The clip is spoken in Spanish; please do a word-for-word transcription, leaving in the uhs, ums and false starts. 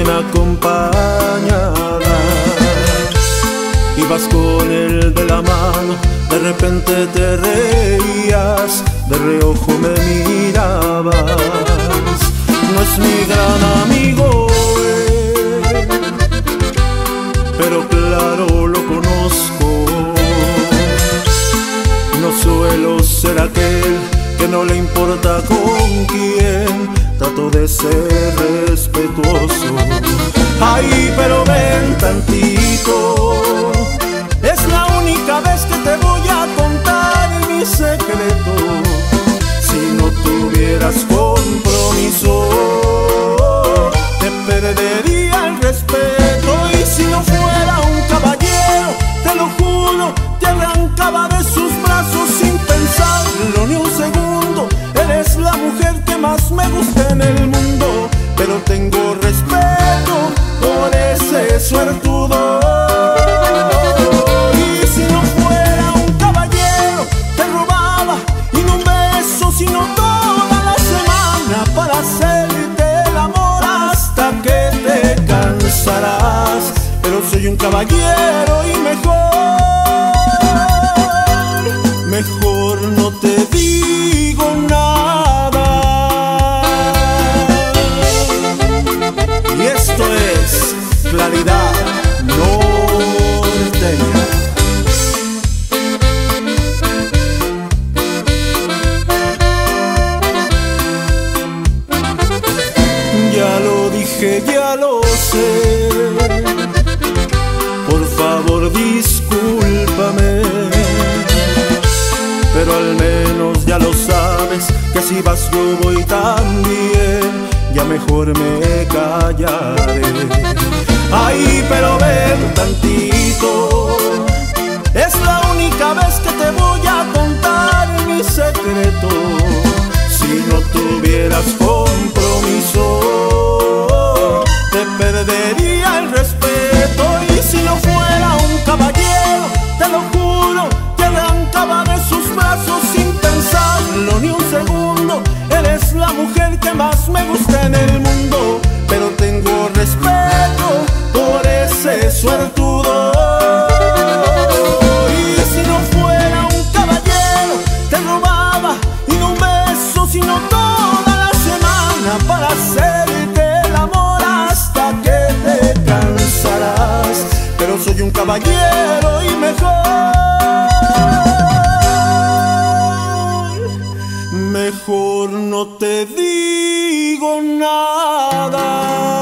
bien acompañada. Ibas con él de la mano, de repente te reías, de reojo me mirabas. No es mi gran amigo él, pero claro lo conozco. No suelo ser aquel que no le importa con quién, trato de ser respetuoso. Ay, pero ven tantito, es la única vez que te voy a contar mi secreto. Si no tuvieras compromiso, te perdería el respeto. Y si no fuera un caballero, te lo juro, te arrancaba de sus brazos sin pensarlo ni un segundo. Eres la mujer que más me gusta en el mundo, pero tengo respeto por ese suertudo. Y si no fuera un caballero, te robaba y no un beso, sino toda la semana para hacerte el amor hasta que te cansarás. Pero soy un caballero y mejor, mejor no te digo nada. Y esto es Claridad Norteña. Ya lo dije, ya lo sé, por favor discúlpame, pero al menos ya lo sabes, que si vas yo voy también, ya mejor me callaré. Ay, pero ven tantito, es la única vez que te voy a contar mi secreto. Si no tuvieras compromiso, te perdería el respeto. Y si no fuera un caballero, te lo juro, te arrancaba de sus brazos sin pensarlo ni un segundo. Eres la mujer que más me gusta en el mundo, pero tengo respeto por ese suertudo. Y si no fuera un caballero, te robaba y no un beso, sino toda la semana para hacerte el amor hasta que te cansarás. Pero soy un caballero y mejor, mejor no te digo nada.